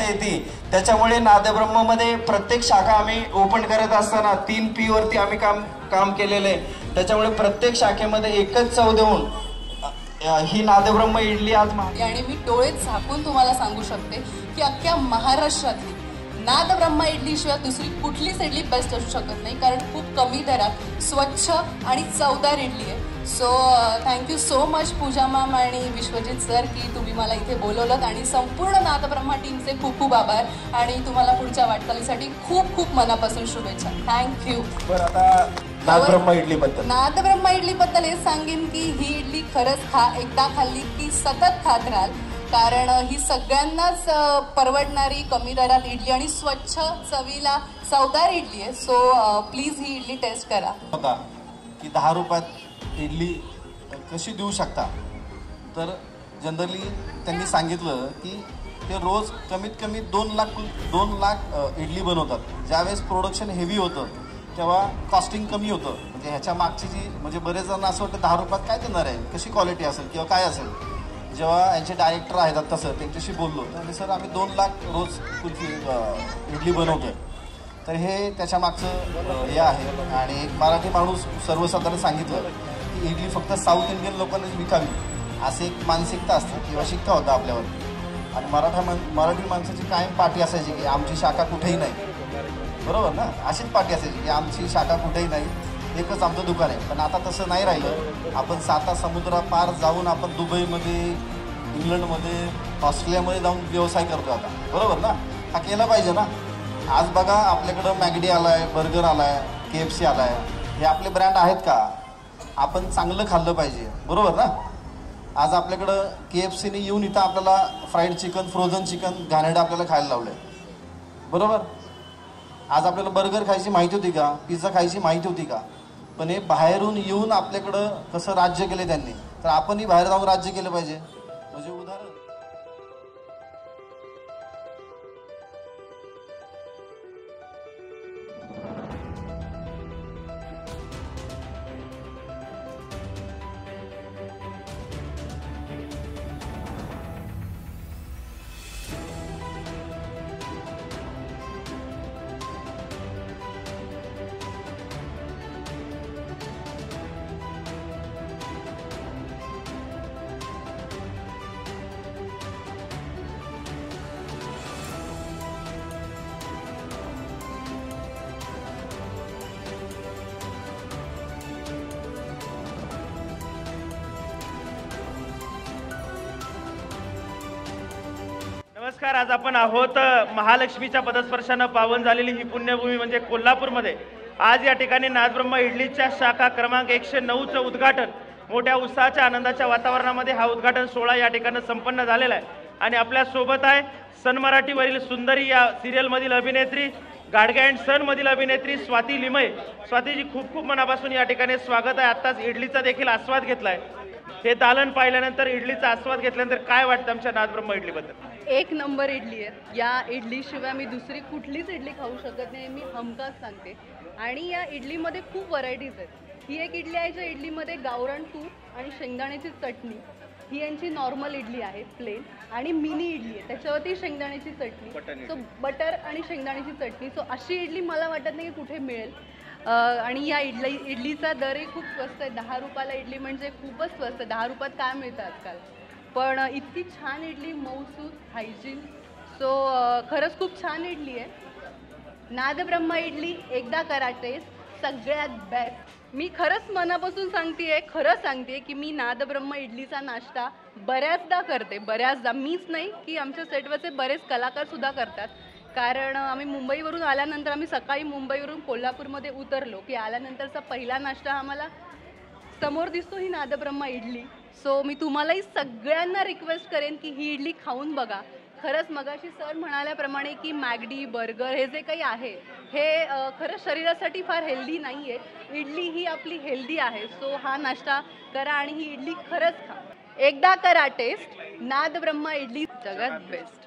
येते. त्याच्यामुळे नादब्रह्ममध्ये प्रत्येक शाखा आम्ही ओपन करत असताना 3P वरती आम्ही काम केलेलं आहे. त्याच्यामुळे प्रत्येक शाखेमध्ये एकच चव देऊन ही नादब्रह्म इडली आज आणि मी डोळे झाकून तुम्हाला सांगू शकते की अख्ख्या महाराष्ट्रातली नादब्रह्म इडली शिवाय दुसरी कुठलीच इडली बेस्ट असू शकत नाही, कारण खूप कमी दरात स्वच्छ आणि चवदार इडली आहे. So thank you so much Pooja ma'am आणि विश्वजित सर की तुम्ही मला इथे बोलवलं, आणि संपूर्ण नादब्रह्मा टीमचे खूप खूप आभार आणि तुम्हाला पुढच्या वाटचालीसाठी खूप खूप मनापासून शुभेच्छा. थँक्यू. बरं, आता नादब्रह्म इडली बद्दल हे सांगेन की ही इडली खरंच एकदा खाल्ली की सतत खात राहाल, कारण ही सगळ्यांनाच परवडणारी कमी दरात इडली आणि स्वच्छ चवीला चवदार इडली आहे. सो प्लीज ही इडली टेस्ट करा. होता की 10 रुपयात इडली कशी देऊ शकता, तर जनरली त्यांनी सांगितलं की ते रोज कमीत कमी 2 लाख इडली बनवतात. ज्यावेळेस प्रोडक्शन हेवी होतं तेव्हा कॉस्टिंग कमी होतं. म्हणजे ह्याच्या मागची जी म्हणजे बरेच जण असं वाटतं 10 रुपयात काय देणार आहे, कशी क्वालिटी असेल किंवा काय असेल. जेव्हा यांचे डायरेक्टर आहेत तसं त्यांच्याशी बोललो तर सर आम्ही 2 लाख रोज कुल्फी इडली बनवतो आहे. तर हे त्याच्या मागचं हे आहे. आणि एक मराठी माणूस सर्वसाधारण सांगितलं की इडली फक्त साऊथ इंडियन लोकांनाच विकावी, असे एक मानसिकता असते किंवा शिक्का होता आपल्यावर. आणि मराठी माणसाची कायम पाठी असायची की आमची शाखा कुठेही नाही, बरोबर ना. अशीच पाठी असायची की आमची शाखा कुठेही नाही, एकच आमचं दुकान आहे. पण आता तसं नाही राहिलं. आपण 7 समुद्रापार जाऊन आपण दुबईमध्ये, इंग्लंडमध्ये, ऑस्ट्रेलियामध्ये जाऊन व्यवसाय करतो आता, बरोबर ना. हा केला पाहिजे ना. आज बघा आपल्याकडं मॅगडी आला आहे, बर्गर आला आहे, KFC आला आहे. हे आपले ब्रँड आहेत का. आपण चांगलं खाल्लं पाहिजे, बरोबर ना. आज आपल्याकडं KFCने येऊन इथं आपल्याला फ्राईड चिकन, फ्रोझन चिकन, घाणेरडं आपल्याला खायला लावलं आहे, बरोबर. आज आपल्याला बर्गर खायची माहिती होती का, पिझ्झा खायची माहिती होती का. पण हे बाहेरून येऊन आपल्याकडं कसं राज्य केले त्यांनी, तर आपणही बाहेर जाऊन राज्य केलं पाहिजे. म्हणजे उदाहरण नमस्कार. आज आपण आहोत महालक्ष्मीच्या पदस्पर्शानं पावन झालेली ही पुण्यभूमी म्हणजे कोल्हापूरमध्ये. आज या ठिकाणी नादब्रह्म इडलीच्या शाखा क्रमांक 109चं उद्घाटन मोठ्या उत्साहाच्या आनंदाच्या वातावरणामध्ये हा उद्घाटन सोहळा या ठिकाणी संपन्न झालेला आहे. आणि आपल्या सोबत आहे सन मराठीवरील सुंदरी या सिरियलमधील अभिनेत्री, गाडगे अँड सनमधील अभिनेत्री स्वाती लिमये. स्वातीजी खूप खूप मनापासून या ठिकाणी स्वागत आहे. आत्ताच इडलीचा देखील आस्वाद घेतलाय. हे दालन पाहिल्यानंतर, इडलीचा आस्वाद घेतल्यानंतर काय वाटतं आमच्या नादब्रह्म इडलीबद्दल? एक नंबर इडली आहे. या इडलीशिवाय मी दुसरी कुठलीच इडली खाऊ शकत नाही, मी हमखास सांगते. आणि या इडलीमध्ये खूप व्हरायटीज आहेत. ही एक इडली आहे ज्या इडलीमध्ये गावरान तूप आणि शेंगदाण्याची चटणी, ही यांची नॉर्मल इडली आहे प्लेन. आणि मिनी इडली आहे त्याच्यावरती शेंगदाण्याची चटणी, सो बटर आणि शेंगदाण्याची चटणी. सो अशी इडली मला वाटत नाही की कुठे मिळेल. आणि या इडलीचा दरही खूप स्वस्त आहे. 10 रुपयाला इडली म्हणजे खूपच स्वस्त. 10 रुपयात काय मिळतं आजकाल. पण इतकी छान इडली, मऊसूद, हायजीन. सो खरंच खूप छान इडली आहे. नादब्रह्म इडली एकदा करा टेस्ट, सगळ्यात बेस्ट. मी खरंच मनापासून खरं सांगते की मी नादब्रह्म इडलीचा नाश्ता बऱ्याचदा करते. बऱ्याचदा मीच नाही की आमच्या सेटवरचे बरेच कलाकारसुद्धा करतात. कारण आम्ही मुंबईवरून आल्यानंतर, आम्ही सकाळी मुंबईवरून कोल्हापूरमध्ये उतरलो की आल्यानंतरचा पहिला नाश्ता आम्हाला समोर दिसतो ही नादब्रह्म इडली. सो मी तुम्हालाही सगळ्यांना रिक्वेस्ट करेन की ही इडली खाऊन बघा. खरंच मगाशी सर म्हणाल्याप्रमाणे की मॅगडी, बर्गर हे जे काही आहे हे खरंच शरीरासाठी फार हेल्दी नाही आहे. इडली ही आपली हेल्दी आहे. सो हा नाश्ता करा आणि ही इडली खरंच खा. एकदा करा टेस्ट. नादब्रह्म इडली जगात बेस्ट.